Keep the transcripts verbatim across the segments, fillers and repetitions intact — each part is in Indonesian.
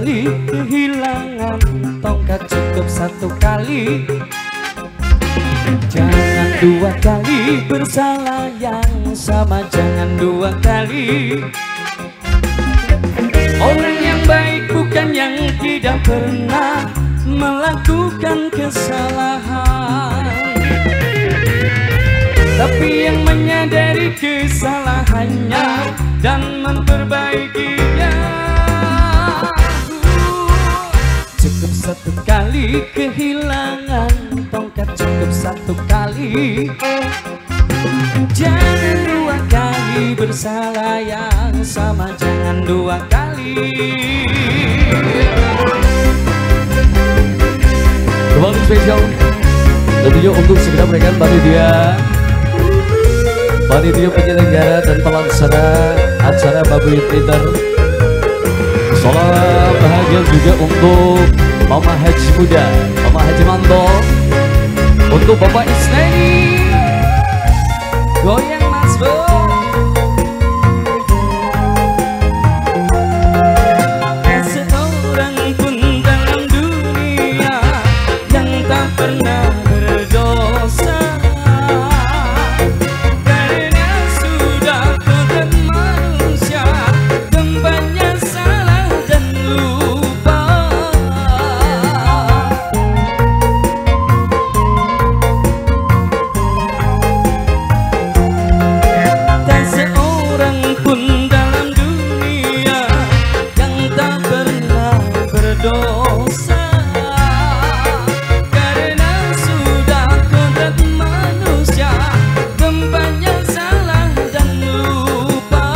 kali kehilangan tongkat, cukup satu kali. Jangan dua kali bersalah yang sama, jangan dua kali. Orang yang baik bukan yang tidak pernah melakukan kesalahan, tapi yang menyadari kesalahannya dan memperbaikinya. Cukup satu kali kehilangan tongkat, cukup satu kali. Jangan dua kali bersalah yang sama, jangan dua kali. Kembali spesial tentunya untuk segera berikan panitia panitia penyelenggara dan pelaksana acara Babuy Twitter. Salam bahagia juga untuk Mama Haji Muda, Mama Haji Manto, untuk Bapak Isneni. Goyang Mas Bo. Seorang pun dalam dunia yang tak pernah berdosa, karena sudah kodrat manusia, tempatnya salah dan lupa. Tak seorang pun dalam dunia yang tak pernah berdosa, karena sudah kodrat manusia, tempatnya salah dan lupa.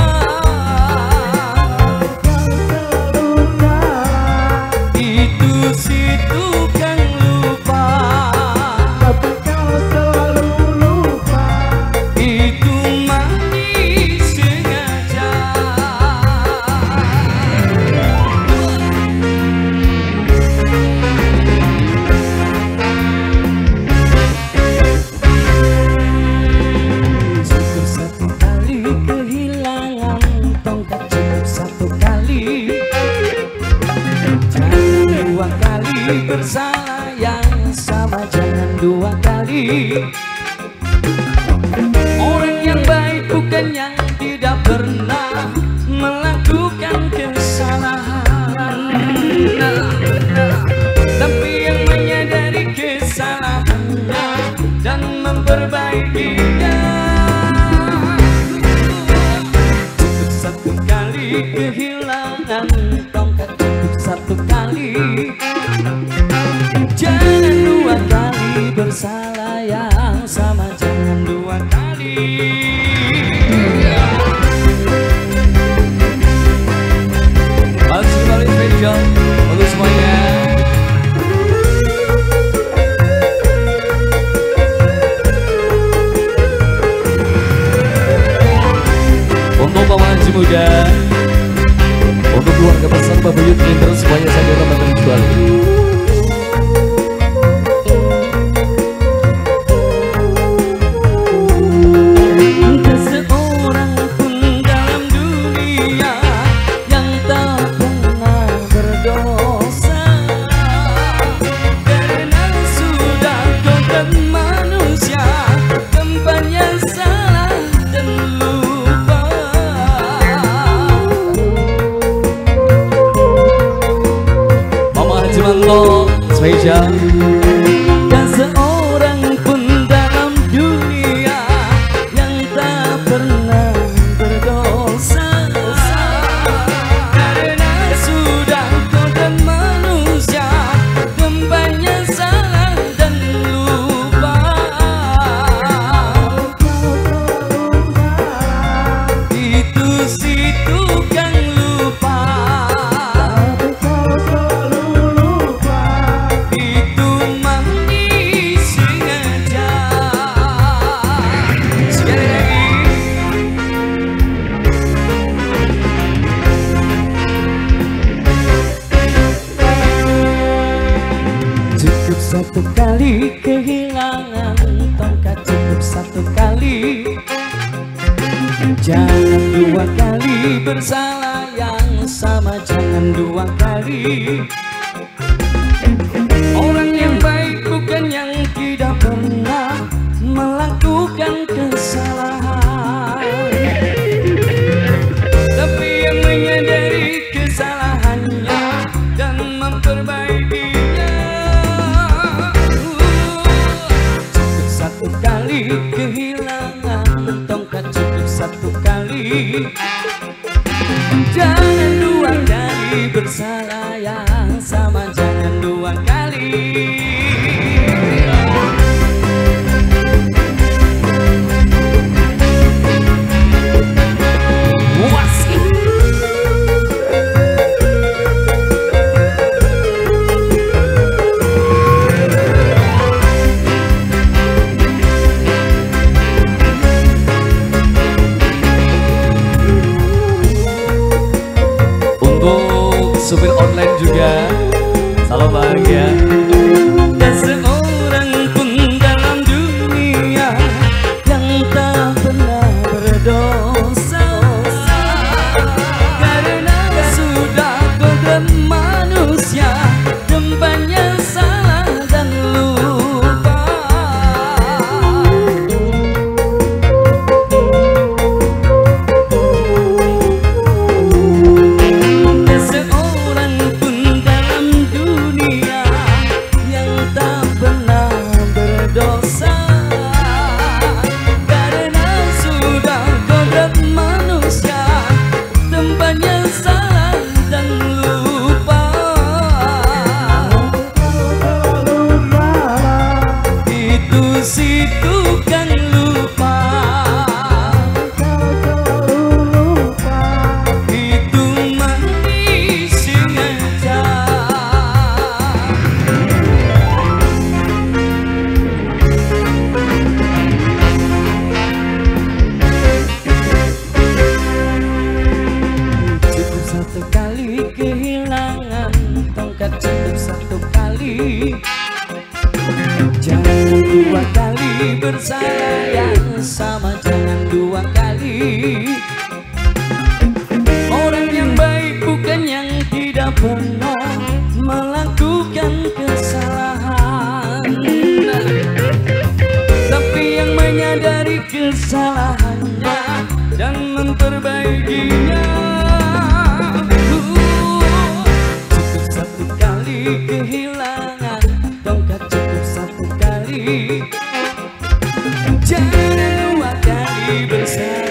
Itu si tukang lupa, tapi kau selalu lupa. Itu manis sengaja. Cukup satu kali kehilangan tongkat, cukup satu kali. Jangan dua kali bersalah yang sama, jangan dua kali. Orang yang baik bukan yang tidak pernah melakukan kesalahan, tapi yang menyadari kesalahannya dan memperbaikinya. Cukup satu kali kehilangan tongkat, cukup satu kali. Jangan dua kali bersalah yang sama, jangan dua kali. Masih kembali spesial untuk semuanya. Untuk Mama Haji Muda, untuk keluarga besar Babuy Twitter, semuanya saya ramadan kembali. Seorang pun dalam dunia yang tak pernah berdosa, karena sudah kodrat manusia, tempatnya salah dan lupa. Mama Haji Manto spesial. Dan seorang pun dalam dunia yang tak pernah berdosa, karena sudah kodrat manusia, tempatnya salah dan lupa. Itu si tukang lupa, itu manis sengaja. Sekali lagi. Cukup satu kali kehilangan tongkat, cukup satu kali. Jangan dua kali bersalah yang sama jangan dua kali. Orang yang baik bukan yang tidak pernah melakukan kesalahan, tapi yang menyadari kesalahannya dan memperbaikinya. Cukup satu kali kehilangan tongkat, cukup satu kali. Jangan dua kali bersalah yang sama, jangan dua kali. Supir online juga, salam bahagia. Dan seorang pun dalam dunia yang tak pernah berdosa, karena sudah kodrat manusia, tempatnya salah dan lupa. Situ kan lupa, itu manis sengaja. Cukup satu kali kehilangan tongkat, cukup satu kali. Jangan dua kali bersalah yang sama, jangan dua kali. Orang yang baik bukan yang tidak pernah melakukan kesalahan, tapi yang menyadari kesalahannya dan memperbaikinya. uh, Cukup satu kali kehilangan tongkat, cukup satu kali. Jangan dua kali bersalah.